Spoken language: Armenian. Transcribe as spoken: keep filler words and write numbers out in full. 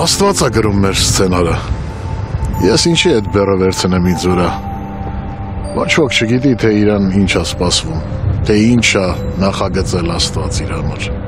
Աստված է գրում մեր սցենարը։ Ես ինչի այդ բեռը վերցնեմ ինձ վրա։ Ոչ ոք չգիտի, թե իրան ինչ է սպասվում, թե ինչ է նախագծել Աստված իր համար։